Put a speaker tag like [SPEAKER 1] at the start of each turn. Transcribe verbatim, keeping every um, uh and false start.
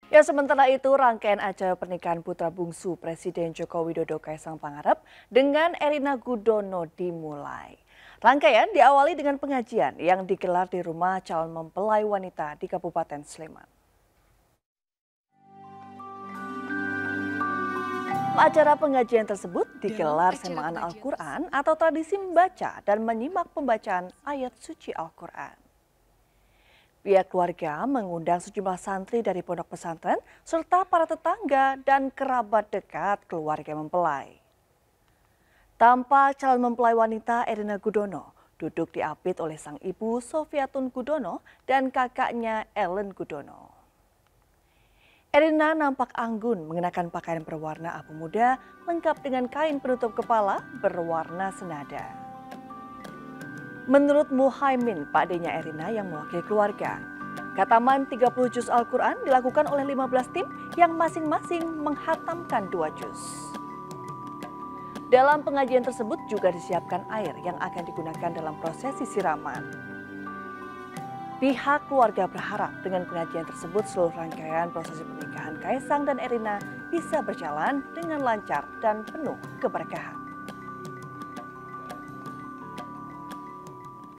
[SPEAKER 1] Ya, sementara itu rangkaian acara pernikahan putra bungsu Presiden Joko Widodo Kaisang Pangarep dengan Erina Gudono dimulai. Rangkaian diawali dengan pengajian yang digelar di rumah calon mempelai wanita di Kabupaten Sleman. Acara pengajian tersebut digelar semaan Al-Quran atau tradisi membaca dan menyimak pembacaan ayat suci Al-Quran. Pihak keluarga mengundang sejumlah santri dari pondok pesantren serta para tetangga dan kerabat dekat keluarga mempelai. Tampak calon mempelai wanita Erina Gudono duduk diapit oleh sang ibu Sofiatun Gudono dan kakaknya Ellen Gudono. Erina nampak anggun mengenakan pakaian berwarna abu muda lengkap dengan kain penutup kepala berwarna senada. Menurut Muhaimin, pakdenya Erina yang mewakili keluarga, khataman tiga puluh juz Al-Quran dilakukan oleh lima belas tim yang masing-masing menghatamkan dua juz. Dalam pengajian tersebut juga disiapkan air yang akan digunakan dalam prosesi siraman. Pihak keluarga berharap dengan pengajian tersebut seluruh rangkaian prosesi pernikahan Kaisang dan Erina bisa berjalan dengan lancar dan penuh keberkahan.